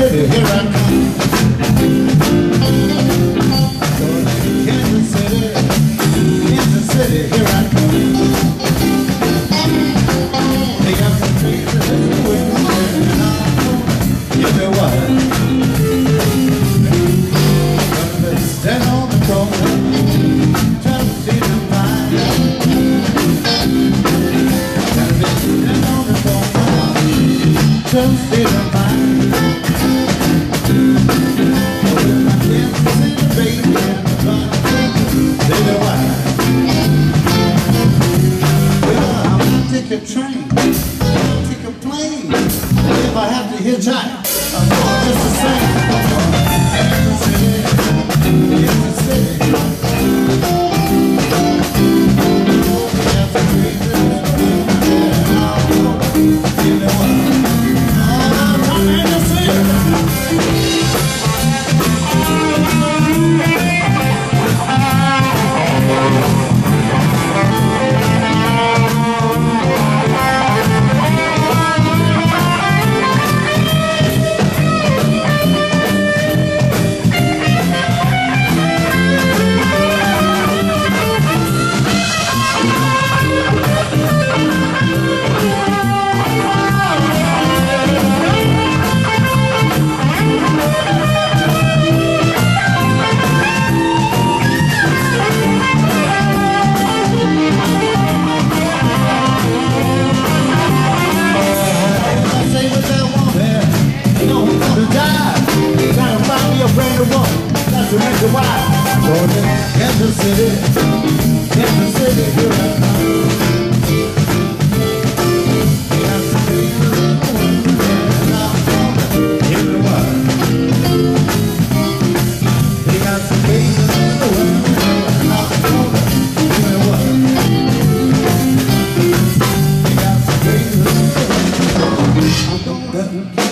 City, here I come. Going to Kansas City, Kansas City, here I come. They got some pieces in the window, and I you know what? Gonna stand on the corner, trying to see the fire. Gonna stand on the corner, trying to see the fire. Take a train, take a plane. If I have to hitchhike, I'm going just the same. Kansas City, Kansas City. You know what? I'm from Kansas City. That's the reason why I'm going to Kansas City, Kansas City, here I come. Kansas City, and I'm gonna give it away. They got some babies in the world, and I'm gonna give it away. They got some babies in the world, I'm gonna